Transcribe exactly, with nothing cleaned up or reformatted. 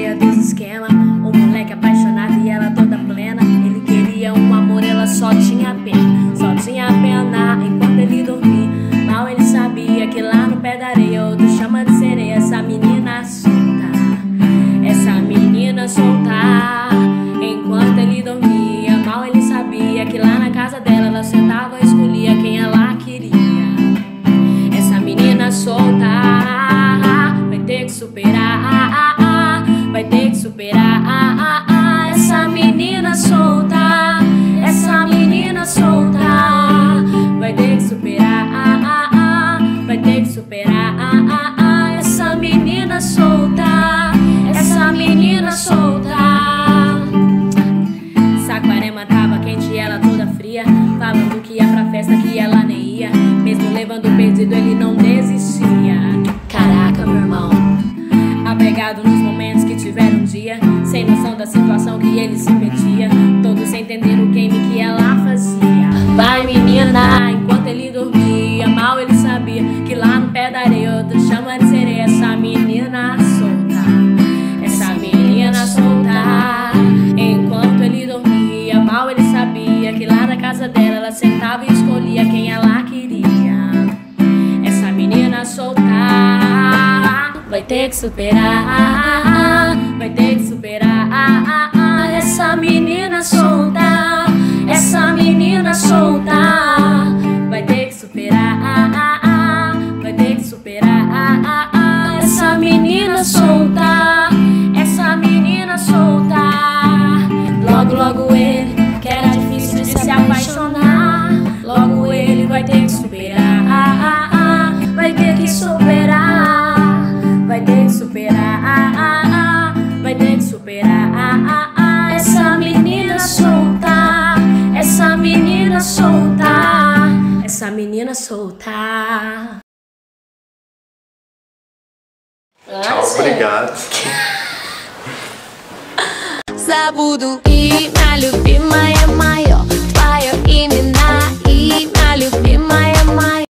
cheia dos esquema. Um moleque apaixonado e ela toda plena. Ele queria um amor, ela só tinha pena. Só tinha pena enquanto ele dormia. Mal ele sabia que lá no pé da areia outro chama de sereia. Essa menina solta, essa menina solta. Enquanto ele dormia, mal ele sabia que lá na casa dela ela sentava e escolhia quem ela queria. Essa menina solta vai ter que superar, vai ter que superar. Essa menina solta, essa menina solta vai ter que superar, vai ter que superar. Essa menina solta, essa menina solta. Saquarema tava quente e ela toda fria, falando que ia pra festa que ela nem ia. Mesmo levando perdido ele não desistia. Caraca, meu irmão, apegado nos momentos que tiveram um dia, sem noção da situação que ele se metia, todos sem entender o game que ela fazia. Vai menina, enquanto ele dormia, mal ele sabia que lá no pé da areia outro chama de sereia. Essa menina solta, essa menina solta. Enquanto ele dormia, mal ele sabia que lá na casa dela ela sentava e escolhia quem ela queria. Essa menina solta vai ter que superar, vai ter que superar. Essa menina solta, essa menina solta vai ter que superar, vai ter que superar. Essa menina solta, essa menina solta. Logo, logo ele, que era difícil de se apaixonar, logo ele vai ter que superar, vai ter que superar, vai ter que superar, vai ter que superar. Essa menina solta, essa menina solta, essa menina solta. Tchau, obrigado. Забуду имя любимое мое.